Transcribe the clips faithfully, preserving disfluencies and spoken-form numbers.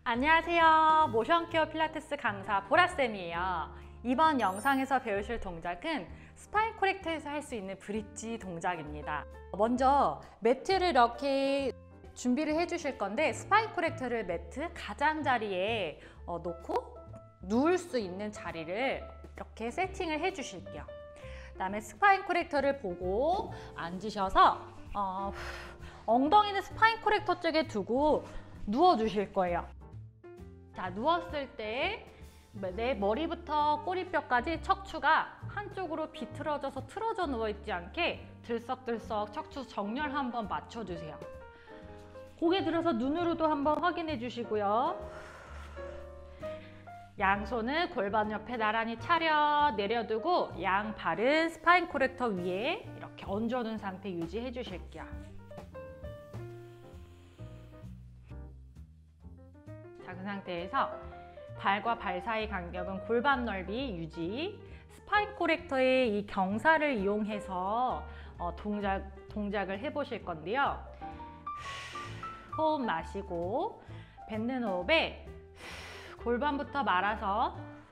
안녕하세요. 모션케어 필라테스 강사 보라쌤이에요. 이번 영상에서 배우실 동작은 스파인 코렉터에서 할 수 있는 브릿지 동작입니다. 먼저 매트를 이렇게 준비를 해 주실 건데, 스파인 코렉터를 매트 가장자리에 어, 놓고 누울 수 있는 자리를 이렇게 세팅을 해 주실게요. 그 다음에 스파인 코렉터를 보고 앉으셔서 어, 엉덩이는 스파인 코렉터 쪽에 두고 누워 주실 거예요. 자, 누웠을 때 내 머리부터 꼬리뼈까지 척추가 한쪽으로 비틀어져서 틀어져 누워있지 않게 들썩들썩 척추 정렬 한번 맞춰주세요. 고개 들어서 눈으로도 한번 확인해 주시고요. 양손은 골반 옆에 나란히 차려 내려두고 양 발은 스파인 코렉터 위에 이렇게 얹어둔 상태 유지해 주실게요. 자, 그 상태에서 발과 발 사이 간격은 골반 넓이 유지. 스파인 코렉터의 이 경사를 이용해서 어, 동작, 동작을 해보실 건데요. 호흡 마시고 뱉는 호흡에 골반부터 말아서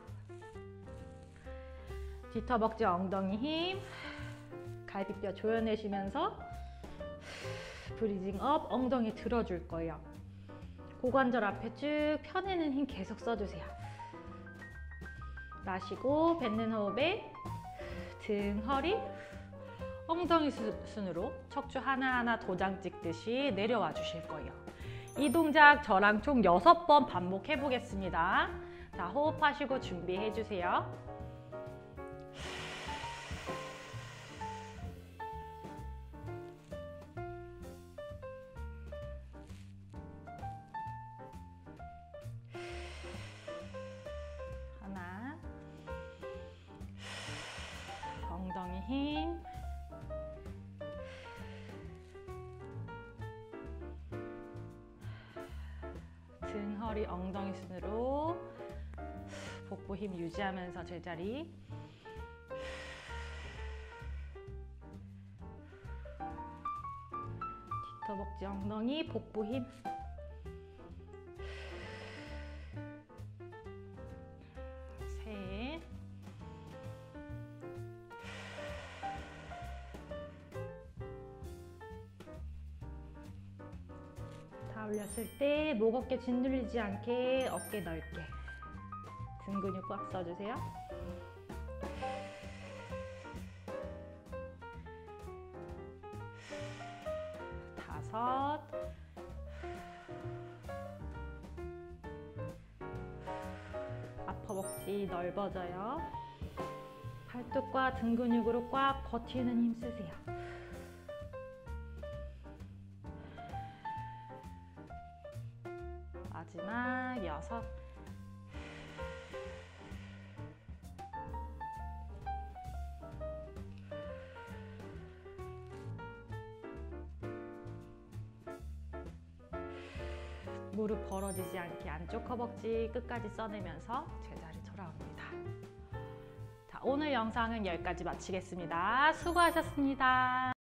뒤터벅지 엉덩이 힘, 갈비뼈 조여내시면서 브리징 업, 엉덩이 들어줄 거예요. 고관절 앞에 쭉 펴내는 힘 계속 써주세요. 마시고 뱉는 호흡에 등, 허리, 엉덩이 순으로 척추 하나하나 도장 찍듯이 내려와 주실 거예요. 이 동작 저랑 총 여섯 번 반복해 보겠습니다. 자, 호흡하시고 준비해 주세요. 하나, 엉덩이 힘, 등, 허리, 엉덩이 순으로 복부 힘 유지하면서 제자리. 뒤터벅지 엉덩이, 복부 힘. 셋. 다 올렸을 때 목 어깨 짓눌리지 않게 어깨 넓게 등 근육 꽉 써주세요. 다섯, 앞허벅지 넓어져요. 팔뚝과 등 근육으로 꽉 버티는 힘 쓰세요. 마지막 여섯. 무릎 벌어지지 않게 안쪽 허벅지 끝까지 써내면서 제자리 돌아옵니다. 자, 오늘 영상은 여기까지 마치겠습니다. 수고하셨습니다.